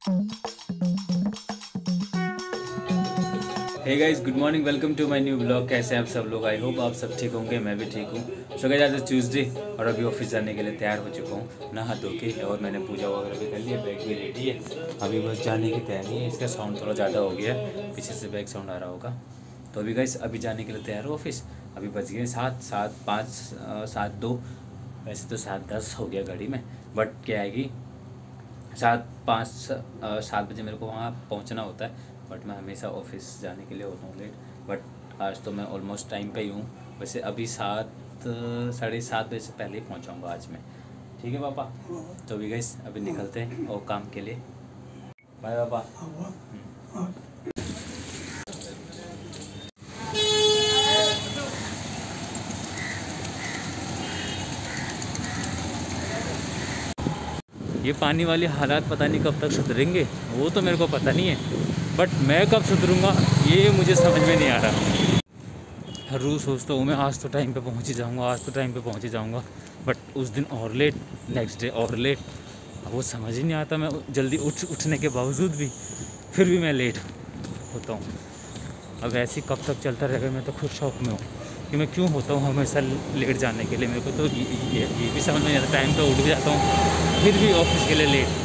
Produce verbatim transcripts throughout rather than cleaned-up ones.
Hey guys, good morning, welcome to my new blog. कैसे हैं आप सब लोग? आई होप आप सब ठीक होंगे, मैं भी ठीक हूँ। सो गाइस, आज है ट्यूसडे और अभी ऑफिस जाने के लिए तैयार हो चुका हूँ, नहा धो के, और मैंने पूजा वगैरह भी कर लिया, बैग भी रेडी है। अभी बस जाने की तैयारी है। इसका साउंड थोड़ा ज़्यादा हो गया है, पीछे से बैग साउंड आ रहा होगा। तो अभी गाइस, अभी जाने के लिए तैयार हो ऑफिस। अभी बज गए सात सात पाँच सात दो, वैसे तो सात दस हो गया घड़ी में, बट क्या है कि सात पाँच सात बजे मेरे को वहाँ पहुँचना होता है। बट मैं हमेशा ऑफिस जाने के लिए होता हूँ लेट, बट आज तो मैं ऑलमोस्ट टाइम पे ही हूँ। वैसे अभी सात साढ़े सात बजे से पहले ही पहुँचाऊँगा आज मैं। ठीक है पापा? तो अभी गाइस, अभी निकलते हैं और काम के लिए। बाय पापा। ये पानी वाली हालात पता नहीं कब तक सुधरेंगे, वो तो मेरे को पता नहीं है, बट मैं कब सुधरूंगा ये मुझे समझ में नहीं आ रहा। हर रोज़ सोचता हूँ मैं, आज तो टाइम पे पहुँच ही जाऊँगा, आज तो टाइम पे पहुँच ही जाऊँगा, बट उस दिन और लेट, नेक्स्ट डे और लेट। वो समझ ही नहीं आता, मैं जल्दी उठ उठने के बावजूद भी फिर भी मैं लेट होता हूँ। अब ऐसे कब तक चलता रहेगा? मैं तो खुद शौक में हूँ कि मैं क्यों होता हूँ हमेशा लेट जाने के लिए। मेरे को तो ये, ये, ये भी समझ में नहीं आता। टाइम पे उठ भी जाता हूँ, फिर भी ऑफिस के लिए लेट।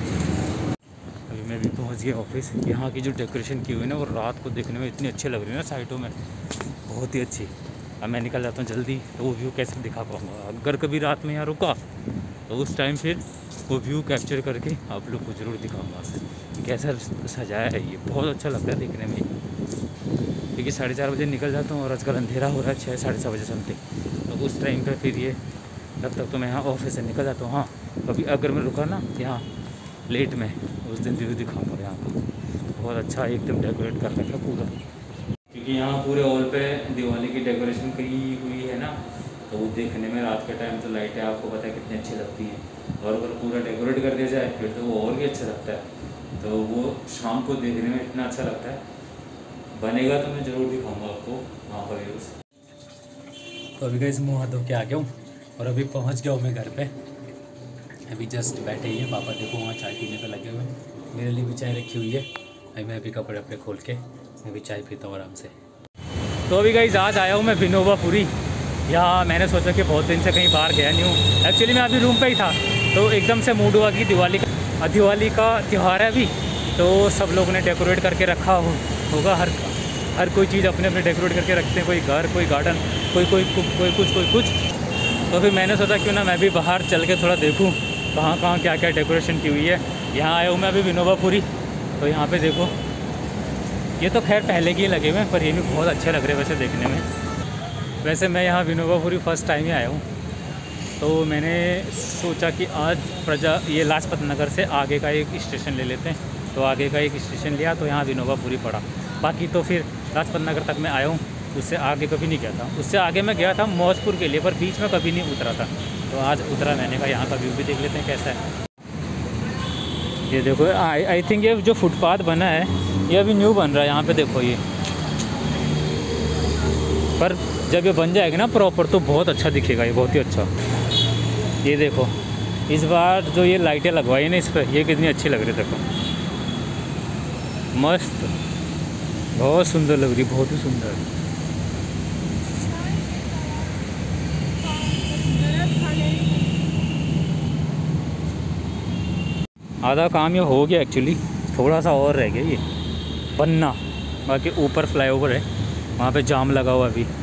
अभी मैं भी पहुँच गया ऑफिस। यहाँ की जो डेकोरेशन की हुई है ना, वो रात को देखने में इतनी अच्छी लग रही है ना साइटों में, बहुत ही अच्छी। अब मैं निकल जाता हूँ जल्दी, तो वो व्यू कैसे दिखा पाऊँगा? अगर कभी रात में यहाँ रुका तो उस टाइम फिर वो व्यू कैप्चर करके आप लोग को ज़रूर दिखाऊँगा कैसा सजाया है। ये बहुत अच्छा लगता है देखने में, क्योंकि साढ़े चार बजे निकल जाता हूँ और आजकल अंधेरा हो रहा है छः साढ़े छः बजे समथिंग। तो उस टाइम पर फिर ये तब तक तो मैं यहाँ ऑफिस से निकल जाता हूँ। हाँ, कभी अगर मैं रुका ना यहाँ लेट में, उस दिन व्यू दिखाऊँगा यहाँ का। बहुत अच्छा एकदम डेकोरेट कर रखा है पूरा, क्योंकि यहाँ पूरे हॉल पे दिवाली की डेकोरेशन की हुई है ना, तो वो देखने में रात के टाइम तो लाइटें आपको पता है कितनी अच्छी लगती हैं, और अगर पूरा डेकोरेट कर दिया जाए फिर तो वो और भी अच्छा लगता है। तो वो शाम को देखने में इतना अच्छा लगता है। बनेगा तो मैं ज़रूर दिखाऊंगा आपको वहाँ पर व्यूज़। तो अभी गाइस मुँह हाथ धो के आ गया हूँ और अभी पहुँच गया हूँ मैं घर पे। अभी जस्ट बैठे ही हैं पापा, देखो वहाँ चाय पीने पे लगे हुए हैं। मेरे लिए भी चाय रखी हुई है। अभी मैं अभी कपड़े वपड़े खोल के मैं भी चाय पीता हूँ आराम से। तो अभी गाइस आज आया हूँ मैं विनोबापुरी। यहाँ मैंने सोचा कि बहुत दिन से कहीं बाहर गया नहीं हूँ। एक्चुअली मैं अभी रूम पे ही था, तो एकदम से मूड हुआ कि दिवाली का दिवाली का त्यौहार है अभी, तो सब लोगों ने डेकोरेट करके रखा हो, होगा। हर हर कोई चीज़ अपने अपने डेकोरेट करके रखते हैं, कोई घर, कोई गार्डन, कोई कोई कोई कुछ कोई कुछ। तो फिर मैंने सोचा क्यों ना मैं भी बाहर चल के थोड़ा देखूँ कहाँ कहाँ क्या क्या डेकोरेशन की हुई है। यहाँ आया हूँ मैं अभी विनोबापुरी, तो यहाँ पे देखो, ये तो खैर पहले के ही लगे हुए हैं, पर ये भी बहुत अच्छे लग रहे हैं वैसे देखने में। वैसे मैं यहाँ विनोबापुरी फ़र्स्ट टाइम ही आया हूँ, तो मैंने सोचा कि आज प्रजा ये लाजपत नगर से आगे का एक स्टेशन ले लेते हैं। तो आगे का एक स्टेशन लिया तो यहाँ विनोबापुरी पड़ा। बाकी तो फिर लाजपत नगर तक मैं आया हूँ, उससे आगे कभी नहीं गया था। उससे आगे मैं गया था मौजपुर के लिए, पर बीच में कभी नहीं उतरा था। तो आज उतरा, मैंने कहा यहाँ का व्यू भी देख लेते हैं कैसा है। ये देखो, आई आई थिंक ये जो फुटपाथ बना है ये अभी न्यू बन रहा है यहाँ पे, देखो ये। पर जब ये बन जाएगा ना प्रॉपर तो बहुत अच्छा दिखेगा, ये बहुत ही अच्छा। ये देखो इस बार जो ये लाइटें लगवाई है ना इस पर, ये कितनी अच्छी लग रही है, देखो मस्त, बहुत सुंदर लग रही है, बहुत ही सुंदर। आधा काम ये हो गया एक्चुअली, थोड़ा सा और रह गया ये बनना। बाकी ऊपर फ्लाईओवर है, वहाँ पे जाम लगा हुआ अभी।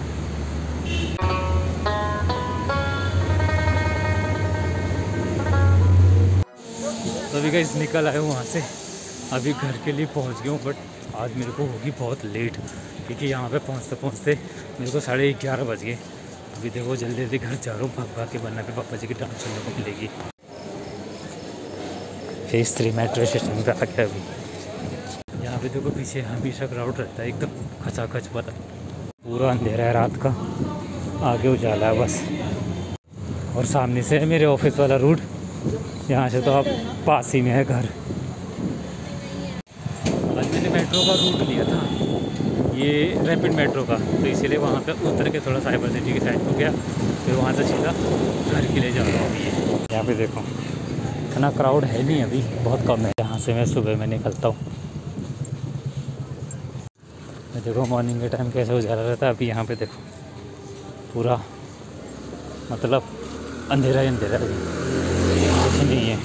तो अभी गाइस निकल आए हूँ वहाँ से, अभी घर के लिए पहुँच गया हूँ। बट आज मेरे को होगी बहुत लेट, क्योंकि यहाँ पे पहुँचते पहुँचते मेरे को साढ़े ग्यारह बज गए। अभी देखो जल्दी जल्दी घर जा रहा हूँ भाग भाग के, वरना फिर पापा जी की डांट सुनने को मिलेगी। फेज थ्री मेट्रो स्टेशन पे आ गया अभी। यहाँ पे देखो पीछे हमेशा क्राउड रहता है, एकदम खचाखच, पता पूरा अंधेरा है रात का, आगे उजाला है बस। और सामने से है मेरे ऑफिस वाला रूट, यहाँ से तो आप पास ही में है घर। आज मैंने मेट्रो का रूट लिया था, ये रैपिड मेट्रो का, तो इसीलिए वहाँ पे उतर के थोड़ा साइबर सिटी की साइड को गया, फिर वहाँ से सीधा घर के लिए जा रहा हूँ। ये यहाँ पे देखो इतना क्राउड है नहीं अभी, बहुत कम है। यहाँ से मैं सुबह में निकलता हूँ, मैं देखो मॉर्निंग के टाइम कैसे उजाला रहता है। अभी यहाँ पे देखो पूरा मतलब अंधेरा ही अंधेरा है, कुछ नहीं है।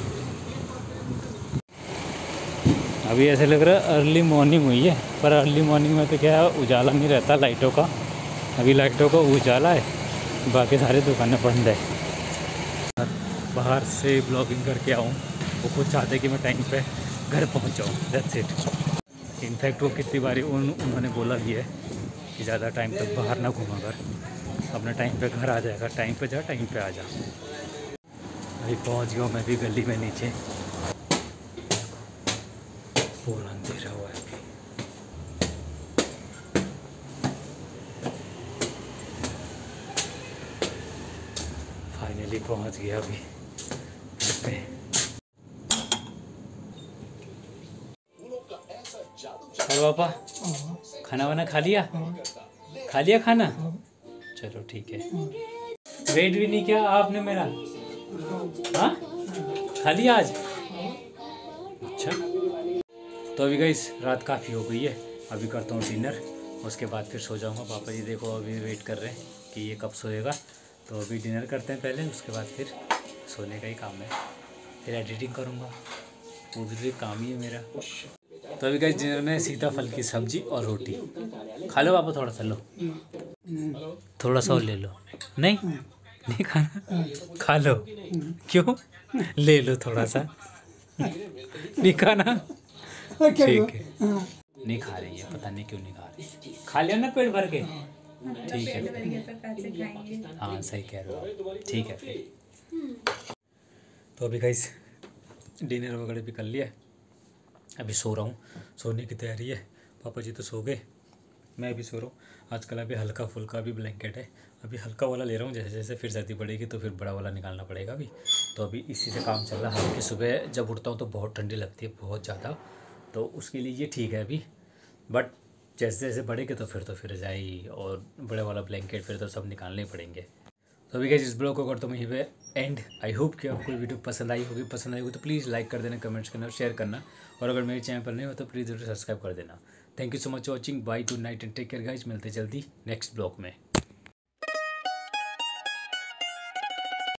अभी ऐसे लग रहा है अर्ली मॉर्निंग हुई है, पर अर्ली मॉर्निंग में तो क्या है, उजाला नहीं रहता लाइटों का। अभी लाइटों का उजाला है, बाकी सारी दुकानें बंद है। बाहर से ब्लॉगिंग करके आऊँ, वो खुद चाहते कि मैं टाइम पे घर पहुँच जाऊँ, दैट्स इट। इनफैक्ट वो कितनी बारी उन उन्होंने बोला भी है कि ज़्यादा टाइम तक बाहर ना घूमा कर, अपना टाइम पे घर आ जाएगा, टाइम पे जा टाइम पे आ जा। अभी पहुँच गया मैं भी गली में नीचे, पूरा अंधेरा हुआ है अभी। फाइनली पहुँच गया अभी पे। और पापा खाना वाना खा लिया? खा लिया खाना? चलो ठीक है। वेट भी नहीं किया आपने मेरा? हाँ खा लिया आज? अच्छा, तो अभी गाइस रात काफ़ी हो गई है, अभी करता हूँ डिनर, उसके बाद फिर सो जाऊँगा। पापा जी देखो अभी वेट कर रहे हैं कि ये कब सोएगा, तो अभी डिनर करते हैं पहले, उसके बाद फिर सोने का ही काम है। फिर एडिटिंग करूँगा, वो भी तो एक काम ही है मेरा। तो अभी गाइस डिनर में सीताफल की सब्जी और रोटी। खा लो पापा, थोड़ा सा लो, थोड़ा सा और ले लो। नहीं नहीं खाना, खा लो। क्यों? ले लो थोड़ा सा, नहीं खाना? ठीक है, नहीं खा रही है, पता नहीं क्यों नहीं खा रही। खा लिया ना पेट भर के? ठीक है, हाँ सही कह रहे हो, ठीक है फिर। तो अभी गाइस डिनर वगैरह भी कर लिया, अभी सो रहा हूँ, सोने की तैयारी है। पापा जी तो सो गए, मैं भी सो रहा हूँ। आजकल अभी हल्का फुल्का भी ब्लैंकेट है, अभी हल्का वाला ले रहा हूँ, जैसे जैसे फिर सर्दी पड़ेगी तो फिर बड़ा वाला निकालना पड़ेगा अभी। तो अभी इसी से काम चल रहा है। हालांकि सुबह जब उठता हूँ तो बहुत ठंडी लगती है, बहुत ज़्यादा, तो उसके लिए ये ठीक है अभी। बट जैसे जैसे बढ़ेंगे तो फिर तो फिर रजाई और बड़े वाला ब्लैंकेट फिर तो सब निकालने ही पड़ेंगे। तो अभी गाइस इस ब्लॉग को करता हूँ यहीं पे एंड। आई होप कि आपको वीडियो पसंद आई होगी, पसंद आई होगी तो प्लीज़ लाइक कर देना, कमेंट्स करना, शेयर करना, और अगर मेरे चैनल पर नहीं हो तो प्लीज़ सब्सक्राइब कर देना। Thank you so much watching, bye, good night and take care guys. मिलते जल्दी नेक्स्ट ब्लॉग में।